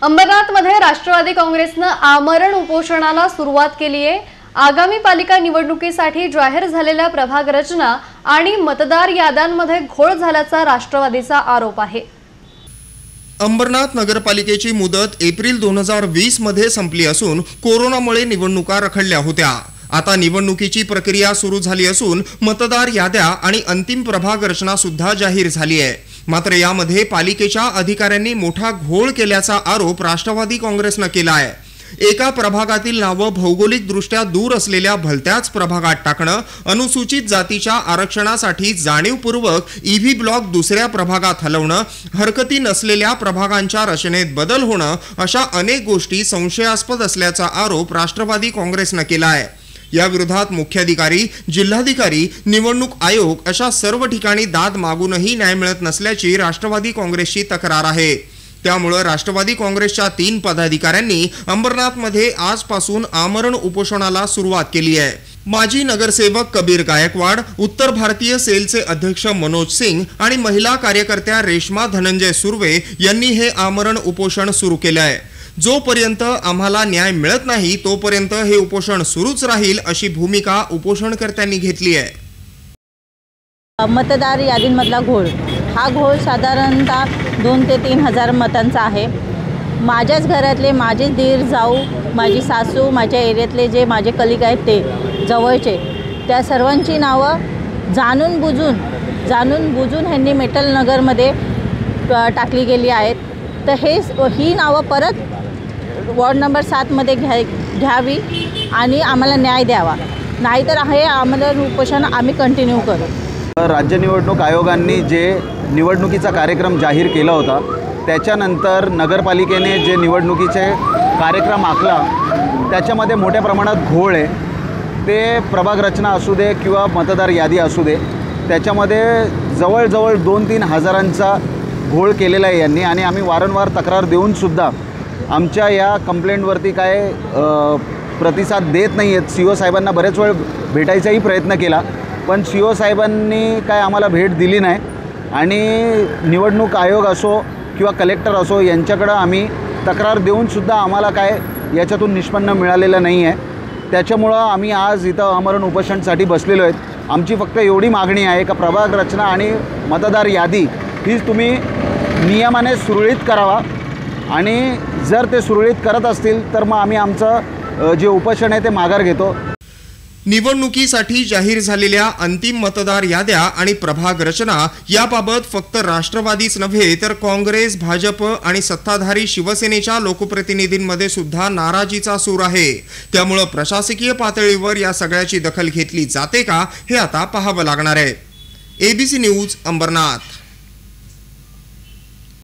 अंबरनाथमध्ये राष्ट्रवादी काँग्रेसनं आमरण उपोषणाला सुरुवात केली आहे। आगामी पालिका निवडणुकीसाठी जाहीर झालेल्या प्रभाग रचना आणि मतदार याद्यांमध्ये घोळ झाल्याचा राष्ट्रवादीचा आरोप आहे। अंबरनाथ नगरपालिकेची मुदत एप्रिल 2020 मध्ये संपली असून कोरोनामुळे निवडणुका रखडल्या होत्या। आता निवडणुकीची प्रक्रिया सुरू झाली असून मतदार याद्या आणि अंतिम प्रभाग रचना सुद्धा जाहीर झाली आहे। मात्र यामध्ये पालिकेच्या अधिकाऱ्यांनी मोठा घोळ केल्याचा आरोप राष्ट्रवादी काँग्रेसने केला आहे। एका प्रभागातील नावे भौगोलिकदृष्ट्या दूर असलेल्या भलत्याच प्रभागात टाकणं, अनुसूचित जातीच्या आरक्षणासाठी जाणीवपूर्वक ईव्ही ब्लॉक दुसऱ्या प्रभागात हलवणं, हरकती नसलेल्या प्रभागांच्या रचनेत बदल होणं अशा अनेक गोष्टी संशयास्पद असल्याचा आरोप राष्ट्रवादी काँग्रेसने केला आहे। या विरोधात मुख्याधिकारी, जिल्हाधिकारी, निवडणूक आयोग अशा सर्व ठिकाणी दाद मागूनही न्याय मिळत नसल्याची राष्ट्रवादी काँग्रेसची तक्रार आहे। त्यामुळे राष्ट्रवादी काँग्रेसच्या 3 पदाधिकाऱ्यांनी अंबरनाथमध्ये आजपासून आमरण उपोषणाला सुरुवात केली आहे। माजी नगरसेवक कबीर गायकवाड, उत्तर भारतीय सेलचे अध्यक्ष मनोज सिंग आणि महिला कार्यकर्त्या रेश्मा धनंजय सुर्वे यांनी हे आमरण उपोषण सुरू केले आहे। जोपर्यंत आम्हाला न्याय मिळत नाही तोपर्यंत हे उपोषण सुरूच राहील अशी भूमिका उपोषणकर्त्यांनी घेतली आहे। मतदार यादींमधला घोळ, हा घोळ साधारणतः 2 ते 3 हजार मतांचा आहे। माझ्याच घरातले, माझे दीर, जाऊ, माझी सासू, माझ्या एरियातले जे माझे कलिग आहेत ते जवळचे, त्या सर्वांची नावं जाणून बुजून ह्यांनी मेटल नगरमध्ये टाकली गेली आहेत। तर ही नावं परत वॉर्ड नंबर 7 मध्ये घ्यावी आणि आम्हाला न्याय द्यावा, नाहीतर हे आमरण उपोषण आम्ही कंटिन्यू करू। राज्य निवडणूक आयोगाने जे निवडणुकीचा कार्यक्रम जाहीर केला होता, त्याच्यानंतर नगरपालिकेने जे निवडणुकीचे कार्यक्रम आखला त्याच्यामध्ये मोठ्या प्रमाणात घोळ आहे। ते प्रभाग रचना असू दे किंवा मतदार यादी असू दे, त्याच्यामध्ये जवळजवळ 2-3 हजारांचा घोळ केलेला आहे यांनी। आणि आम्ही वारंवार तक्रार देऊनसुद्धा आमच्या या कंप्लेंटवरती काय प्रतिसाद देत नाही आहेत। CO साहेबांना बरेच वेळ भेटायचाही प्रयत्न केला, पण CO साहेबांनी काय आम्हाला भेट दिली नाही। आणि निवडणूक आयोग असो किंवा कलेक्टर असो यांच्याकडं आम्ही तक्रार देऊनसुद्धा आम्हाला काय याच्यातून निष्पन्न मिळालेलं नाही आहे। त्याच्यामुळं आम्ही आज इथं आमरण उपोषणासाठी बसलेलो आहेत। आमची फक्त एवढी मागणी आहे का प्रभाग रचना आणि मतदार यादी ही तुम्ही नियमाने सुरळीत करावा, आणि जर ते सुरळीत करत असतील तर मग आम्ही आमचं जे उपोषण आहे ते माघार घेतो। निवडणुकीसाठी जाहीर झालेल्या अंतिम मतदार याद्या आणि प्रभाग रचना याबाबत फक्त राष्ट्रवादीच नव्हे तर काँग्रेस, भाजप आणि सत्ताधारी शिवसेनेच्या लोकप्रतिनिधींमध्ये सुद्धा नाराजीचा सूर आहे। त्यामुळे प्रशासकीय पातळीवर या सगळ्याची दखल घेतली जाते का हे आता पाहावं लागणार आहे। ABC news, Ambernath.